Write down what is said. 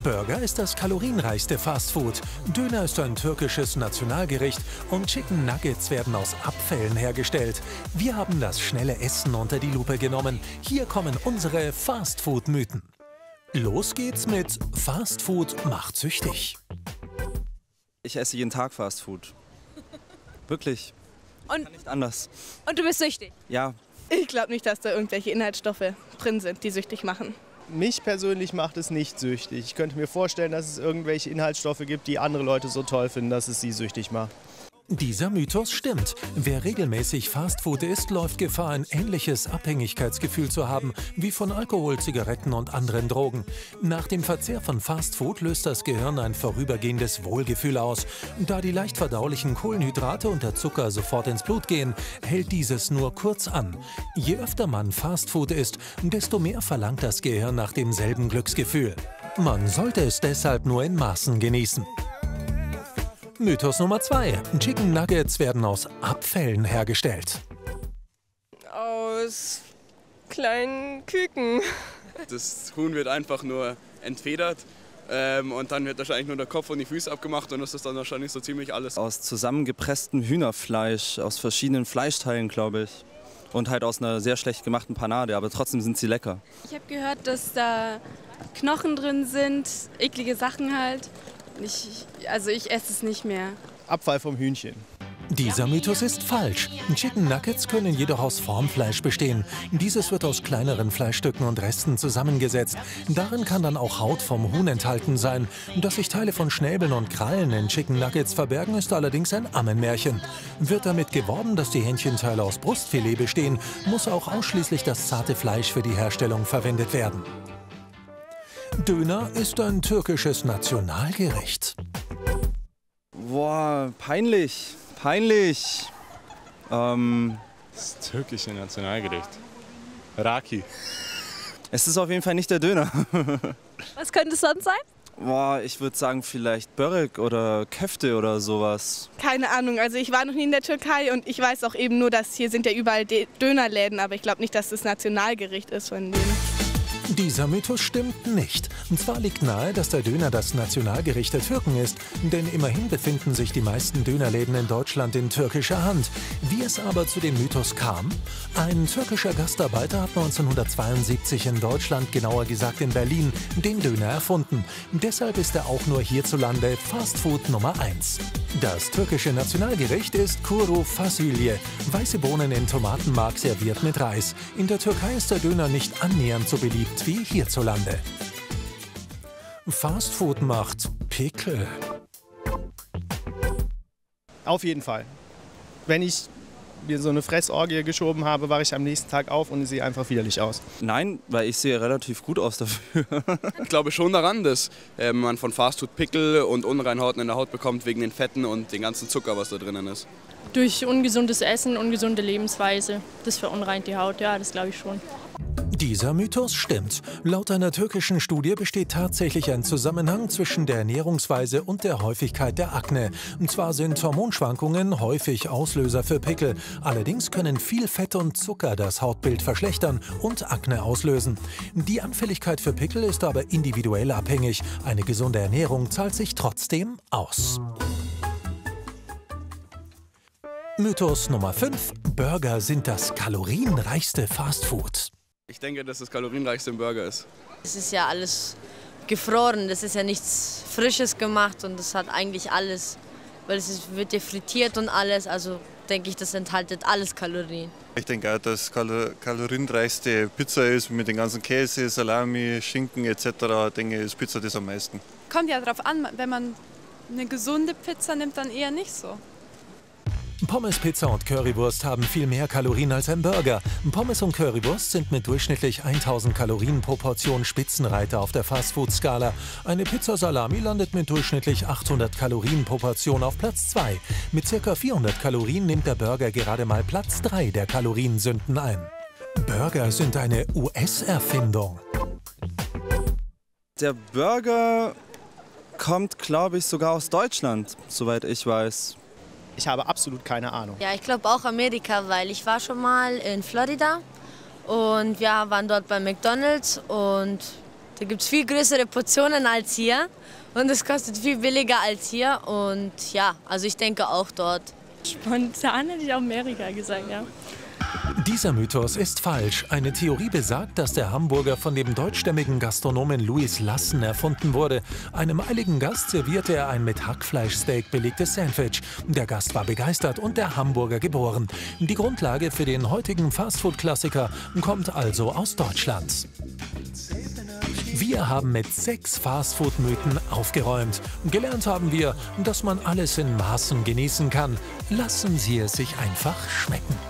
Burger ist das kalorienreichste Fastfood, Döner ist ein türkisches Nationalgericht und Chicken Nuggets werden aus Abfällen hergestellt. Wir haben das schnelle Essen unter die Lupe genommen. Hier kommen unsere Fastfood-Mythen. Los geht's mit Fastfood macht süchtig. Ich esse jeden Tag Fastfood. Wirklich. Und, Kann nicht anders. und du bist süchtig? Ja. Ich glaube nicht, dass da irgendwelche Inhaltsstoffe drin sind, die süchtig machen. Mich persönlich macht es nicht süchtig. Ich könnte mir vorstellen, dass es irgendwelche Inhaltsstoffe gibt, die andere Leute so toll finden, dass es sie süchtig macht. Dieser Mythos stimmt. Wer regelmäßig Fastfood isst, läuft Gefahr, ein ähnliches Abhängigkeitsgefühl zu haben wie von Alkohol, Zigaretten und anderen Drogen. Nach dem Verzehr von Fastfood löst das Gehirn ein vorübergehendes Wohlgefühl aus. Da die leicht verdaulichen Kohlenhydrate und der Zucker sofort ins Blut gehen, hält dieses nur kurz an. Je öfter man Fastfood isst, desto mehr verlangt das Gehirn nach demselben Glücksgefühl. Man sollte es deshalb nur in Maßen genießen. Mythos Nummer 2. Chicken Nuggets werden aus Abfällen hergestellt. Aus kleinen Küken. Das Huhn wird einfach nur entfedert und dann wird wahrscheinlich nur der Kopf und die Füße abgemacht und das ist dann wahrscheinlich so ziemlich alles. Aus zusammengepresstem Hühnerfleisch, aus verschiedenen Fleischteilen, glaube ich. Und halt aus einer sehr schlecht gemachten Panade, aber trotzdem sind sie lecker. Ich habe gehört, dass da Knochen drin sind, eklige Sachen halt. Also ich esse es nicht mehr. Abfall vom Hühnchen. Dieser Mythos ist falsch. Chicken Nuggets können jedoch aus Formfleisch bestehen. Dieses wird aus kleineren Fleischstücken und Resten zusammengesetzt. Darin kann dann auch Haut vom Huhn enthalten sein. Dass sich Teile von Schnäbeln und Krallen in Chicken Nuggets verbergen, ist allerdings ein Ammenmärchen. Wird damit geworben, dass die Hähnchenteile aus Brustfilet bestehen, muss auch ausschließlich das zarte Fleisch für die Herstellung verwendet werden. Döner ist ein türkisches Nationalgericht. Boah, peinlich. Peinlich. Das türkische Nationalgericht. Raki. Es ist auf jeden Fall nicht der Döner. Was könnte es sonst sein? Boah, ich würde sagen vielleicht Börek oder Köfte oder sowas. Keine Ahnung, also ich war noch nie in der Türkei und ich weiß auch eben nur, dass hier sind ja überall Dönerläden, aber ich glaube nicht, dass das Nationalgericht ist von denen. Dieser Mythos stimmt nicht. Und zwar liegt nahe, dass der Döner das Nationalgericht der Türken ist, denn immerhin befinden sich die meisten Dönerläden in Deutschland in türkischer Hand. Wie es aber zu dem Mythos kam? Ein türkischer Gastarbeiter hat 1972 in Deutschland, genauer gesagt in Berlin, den Döner erfunden. Deshalb ist er auch nur hierzulande Fastfood Nummer 1. Das türkische Nationalgericht ist Kuru Fasulye, weiße Bohnen in Tomatenmark serviert mit Reis. In der Türkei ist der Döner nicht annähernd so beliebt wie hierzulande. Fastfood macht Pickel. Auf jeden Fall. Wenn ich mir so eine Fressorgie geschoben habe, wache ich am nächsten Tag auf und sehe einfach widerlich aus. Nein, weil ich sehe relativ gut aus dafür. Ich glaube schon daran, dass man von Fastfood Pickel und Unreinheiten in der Haut bekommt wegen den Fetten und den ganzen Zucker, was da drinnen ist. Durch ungesundes Essen, ungesunde Lebensweise. Das verunreinigt die Haut, ja, das glaube ich schon. Dieser Mythos stimmt. Laut einer türkischen Studie besteht tatsächlich ein Zusammenhang zwischen der Ernährungsweise und der Häufigkeit der Akne. Und zwar sind Hormonschwankungen häufig Auslöser für Pickel. Allerdings können viel Fett und Zucker das Hautbild verschlechtern und Akne auslösen. Die Anfälligkeit für Pickel ist aber individuell abhängig. Eine gesunde Ernährung zahlt sich trotzdem aus. Mythos Nummer 5. Burger sind das kalorienreichste Fastfood. Ich denke, dass das kalorienreichste ein Burger ist. Es ist ja alles gefroren, das ist ja nichts Frisches gemacht und das hat eigentlich alles, weil wird ja frittiert und alles, also denke ich, das enthaltet alles Kalorien. Ich denke auch, dass kalorienreichste Pizza ist mit den ganzen Käse, Salami, Schinken etc. Ich denke, ist Pizza das am meisten. Kommt ja drauf an, wenn man eine gesunde Pizza nimmt, dann eher nicht so. Pommes, Pizza und Currywurst haben viel mehr Kalorien als ein Burger. Pommes und Currywurst sind mit durchschnittlich 1000 Kalorien pro Portion Spitzenreiter auf der Fastfood-Skala. Eine Pizza Salami landet mit durchschnittlich 800 Kalorien pro Portion auf Platz 2. Mit ca. 400 Kalorien nimmt der Burger gerade mal Platz 3 der Kaloriensünden ein. Burger sind eine US-Erfindung. Der Burger kommt, glaube ich, sogar aus Deutschland, soweit ich weiß. Ich habe absolut keine Ahnung. Ja, ich glaube auch Amerika, weil ich war schon mal in Florida und wir waren dort bei McDonald's und Da gibt es viel größere Portionen als hier und es kostet viel billiger als hier. Und ja, also ich denke auch dort. Spontan hätte ich auch Amerika gesagt, ja. Dieser Mythos ist falsch. Eine Theorie besagt, dass der Hamburger von dem deutschstämmigen Gastronomen Louis Lassen erfunden wurde. Einem eiligen Gast servierte er ein mit Hackfleischsteak belegtes Sandwich. Der Gast war begeistert und der Hamburger geboren. Die Grundlage für den heutigen Fastfood-Klassiker kommt also aus Deutschland. Wir haben mit 6 Fastfood-Mythen aufgeräumt. Gelernt haben wir, dass man alles in Maßen genießen kann. Lassen Sie es sich einfach schmecken.